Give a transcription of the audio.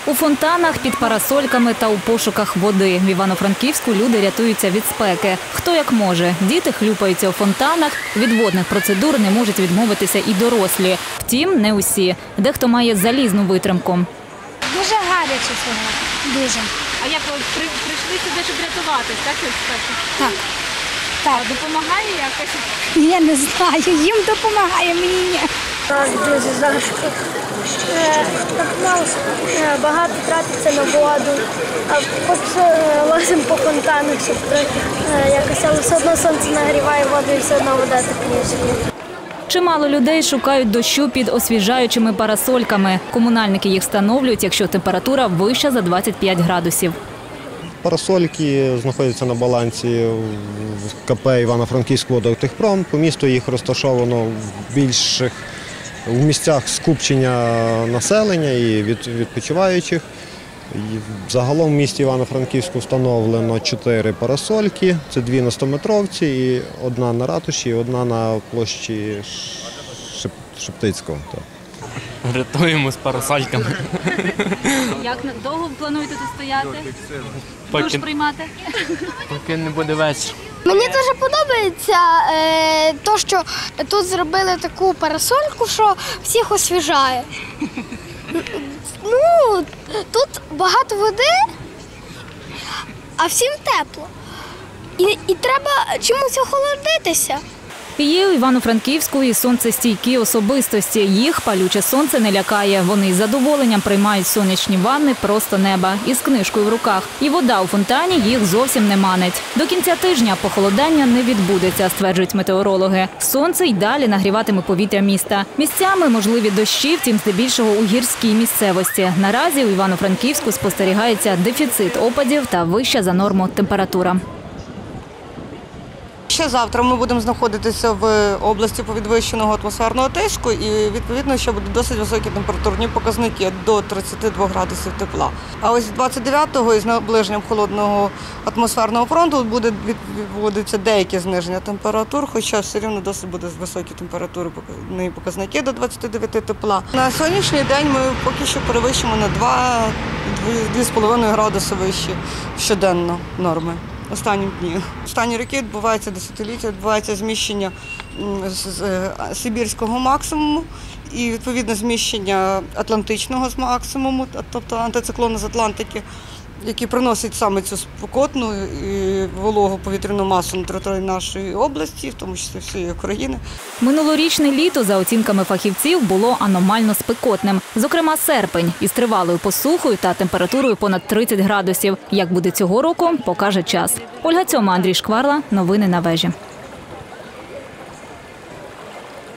У фонтанах, під парасольками та у пошуках води. В Івано-Франківську люди рятуються від спеки. Хто як може. Діти хлюпаються у фонтанах, від водних процедур не можуть відмовитися і дорослі. Втім, не усі. Дехто має залізну витримку. Дуже гаряче сьогодні. Дуже. А як ви прийшли сюди, щоб рятуватись, так, від спеки? Так. Так. А допомагає якось? Я не знаю, їм допомагає, мені ні. Так, дуже важко. Багато тратиться на воду, а поки лазимо по фонтанах, щоб якось, але все одно сонце нагріває воду і все одно вода тепліше. Чимало людей шукають дощу під освіжаючими парасольками. Комунальники їх встановлюють, якщо температура вища за 25 градусів. Парасольки знаходяться на балансі в КП «Івано-Франківськ водотехпром». По місту їх розташовано в місцях скупчення населення і відпочиваючих. Загалом в місті Івано-Франківську встановлено 4 парасольки. Це 2 на 100-метровці, і 1 на ратуші, і 1 на площі Шептицького. Рятуємо з парасольками. Як довго плануєте тут стояти? Душ приймати? Поки не буде вечір. Мені дуже подобається те, що тут зробили таку парасольку, що всіх освіжає. Ну, тут багато води, а всім тепло. І треба чомусь охолодитися. Є у Івано-Франківську і сонцестійкі особистості. Їх палюче сонце не лякає. Вони із задоволенням приймають сонячні ванни просто неба із книжкою в руках. І вода у фонтані їх зовсім не манить. До кінця тижня похолодання не відбудеться, стверджують метеорологи. Сонце й далі нагріватиме повітря міста. Місцями можливі дощі, втім здебільшого у гірській місцевості. Наразі у Івано-Франківську спостерігається дефіцит опадів та вища за норму температура. Ще завтра ми будемо знаходитися в області підвищеного атмосферного тиску і, відповідно, ще будуть досить високі температурні показники до 32 градусів тепла. А ось 29-го із наближенням холодного атмосферного фронту буде відбудеться деяке зниження температур, хоча все рівно досить буде високі температури, показники до 29 тепла. На сьогоднішній день ми поки що перевищимо на 2,5 градуси вище щоденно норми. Останні дні. Останні роки відбувається десятиліття, відбувається зміщення сибірського максимуму і, відповідно, зміщення атлантичного з максимуму, тобто антициклону з Атлантики, який приносить саме цю спекотну і вологу повітряну масу на території нашої області, в тому числі всієї України. Минулорічне літо, за оцінками фахівців, було аномально спекотним. Зокрема, серпень із тривалою посухою та температурою понад 30 градусів. Як буде цього року, покаже час. Ольга Цьома, Андрій Шкварла. Новини на вежі.